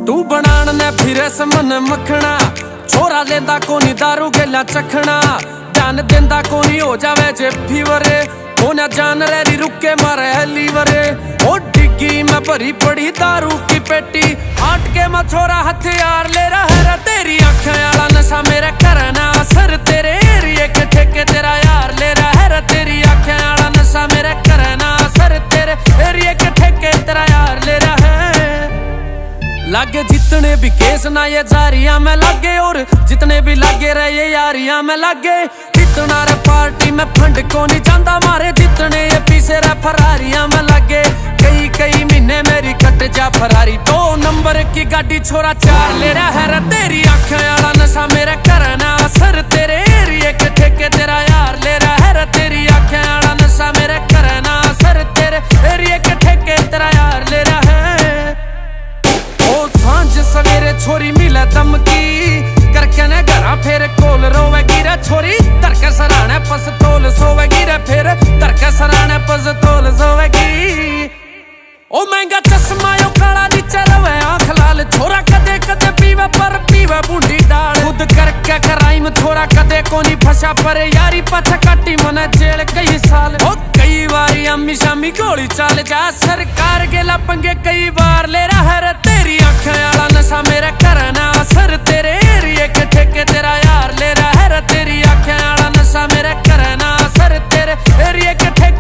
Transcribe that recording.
तू बनान ने फिरे समन मखना, छोरा लेंदा कोनी दारू गेला चखना, जान देंदा कोनी हो जावे जे फीवरे, होना जान रही रुके मारे लीवरे। ओ डिग्गी मैं भरी पड़ी दारू की पेटी, आट के मैं छोरा हथियार ले रहा है, तेरी आंखें आला नशा मेरे करना असर, तेरे एरिए के ठेके तेरा यार ले रहा है, तेरी आंखें आला नशा मेरे करना असर, तेरे एरिए के ठेके तेरा यार ले रहा है। लागे जितने भी केस ना ये जारियां में लागे, और जितने भी लागे रहे ये यारियां में लागे, इतना रे पार्टी में फंड को नहीं चाहता मारे, जितने ये पीछे रे फरारियां में लागे, कई कई महीने मेरी कट जा फरारी, 2 नंबर की गाड़ी छोरा 4 ले रहा है, तेरी आंखें आला नशा मेरे करना असर, तेरे एरिए के ठेके तेरा यार ले रहा है, तेरी आंखें आला नशा मेरे करना असर, तेरे एरिए के ठेके तेरा यार ले रहा है। सांझ सवेरे छोरी मिले दमकी करके ने घरा फिर कोल रोवेगी रे छोरी, तरके सराने पस्तौल सोवेगी रे, फिर तरके सराने पस्तौल सोवेगी। ओ महंगा चश्मा यो काला नीचे रवे आंख लाल, छोरा कदे कदे पीवे पर पीवे बूंदी डाल, खुद करके क्राइम छोरा कदे कोनी फंसा, पर यारी पाछा काटी मने जेल कई साल। ओ कई बारी अम्मी शामी गोली चाल जा, सरकार गेला पंगे कई बार ले रहा है, तेरी आंखें आला नशा मेरे करना असर, तेरे एरिए के ठेके तेरा यार ले रहा है, तेरी आंखें आला नशा मेरे करना असर, तेरे एरिए के ठेके